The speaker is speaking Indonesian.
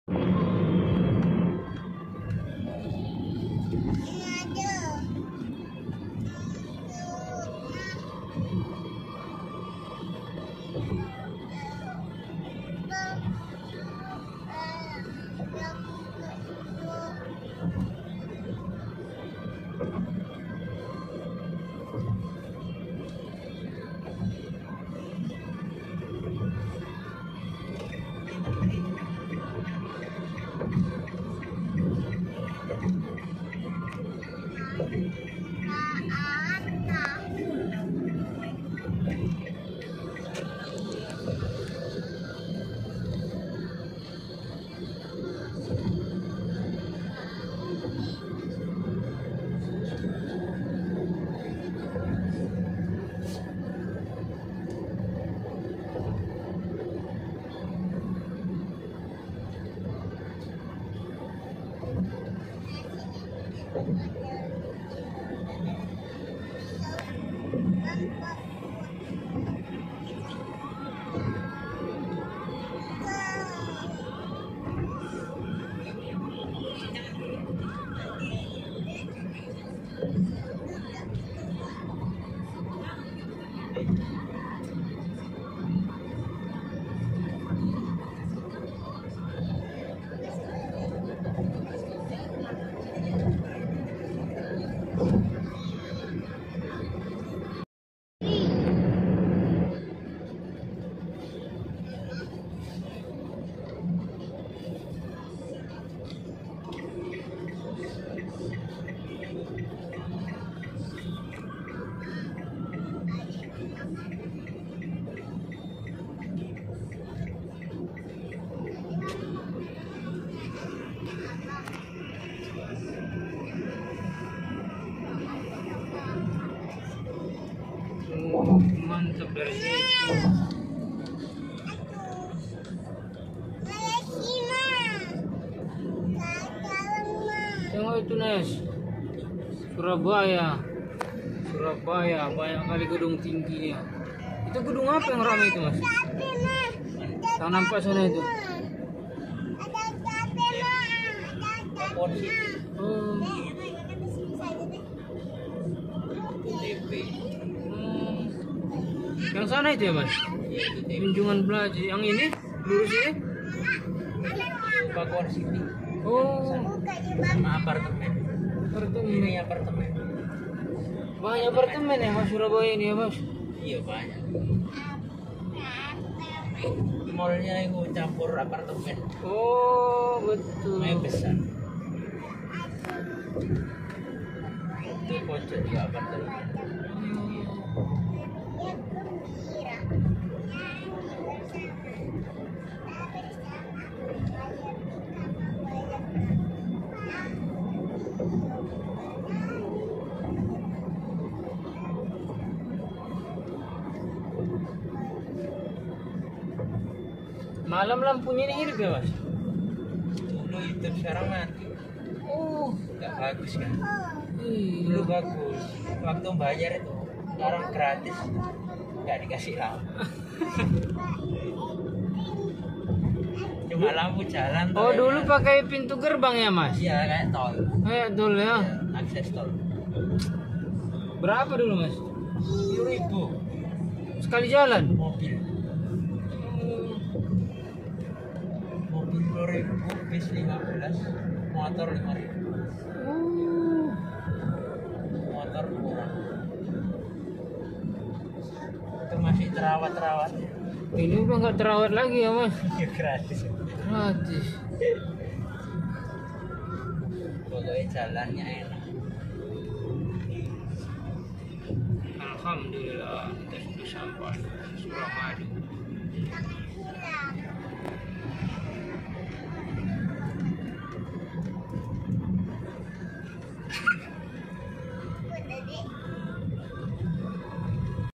Mantap dari situ. Tengok itu Nes, Surabaya banyak kali gedung tingginya. Itu gedung apa yang ramai itu Mas? Yang nampak sana itu. Oh. Yang sana itu ya Mas? Kunjungan belajar. Yang ini lurus ini? Bogor City. Oh, Sama apartemen. Ini apartemen. banyak apartemen ya Mas Surabaya ini ya Mas? Iya banyak. Mallnya itu campur apartemen. Oh betul. Yang besar. Itu pojok juga apartemen. Malam lampunya ini hidup ya Mas? Dulu hidup, sekarang mati. Oh, Nggak bagus kan? Dulu iya. bagus. Waktu bayar itu, sekarang gratis. Nggak dikasih lampu. Cuma lampu jalan. Oh dulu pakai pintu gerbang ya Mas? Iya kayak tol. Kayak dulu ya. Akses tol. Berapa dulu Mas? 10.000 Sekali jalan? mobil. Mobil 10.000, bis 15, motor 5.000. Oh, Motor kurang. Itu masih terawat-terawat. ini udah nggak terawat lagi ya Mas? Ya gratis. Gratis. Pokoknya jalannya enak. Alhamdulillah kita sudah sampai Suramadu.